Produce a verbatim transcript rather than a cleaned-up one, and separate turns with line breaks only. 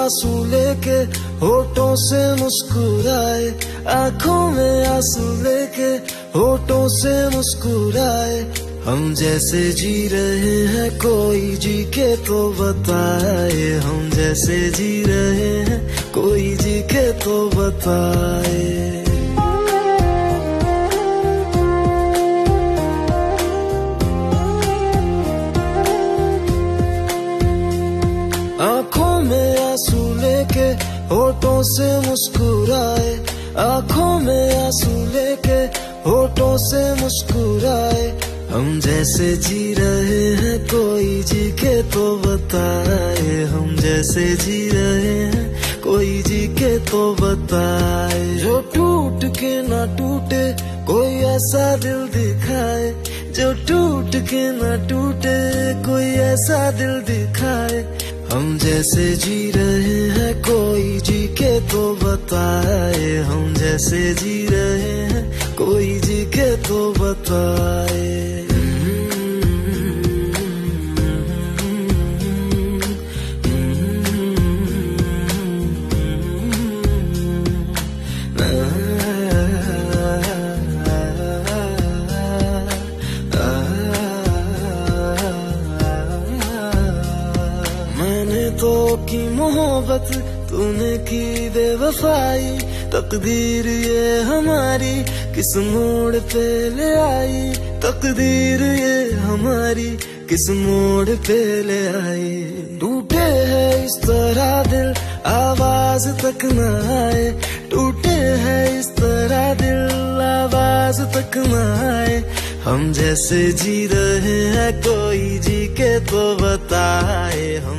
आंसू लेके होठों से मुस्कुराए, आंखों में आंसू लेके होठों से मुस्कुराए। हम जैसे जी रहे हैं कोई जी के तो बताए, हम जैसे जी रहे हैं कोई जी के तो बताए। आंखों में आंसू लेके होठों से मुस्कुराए, आंखों में आंसू लेके होठों से मुस्कुराए। हम जैसे जी रहे हैं कोई जी के तो बताए, हम जैसे जी रहे हैं कोई जी के तो बताए। जो टूट के ना टूटे कोई ऐसा दिल दिखाए, जो टूट के ना टूटे कोई ऐसा दिल दिखाए। हम जैसे जी रहे हैं कोई जी के तो बताए, हम जैसे जी रहे हैं कोई जी के तो बताए। मैंने तो की मोहब्बत, तूने की बेवफाई, तकदीर ये हमारी किस मोड़ पे ले आई, तकदीर ये हमारी किस मोड़ पे ले आई। टूटे है इस तरह दिल आवाज तक न आए, टूटे है इस तरह दिल आवाज तक न आए। हम जैसे जी रहे हैं कोई जी के तो बताए, हम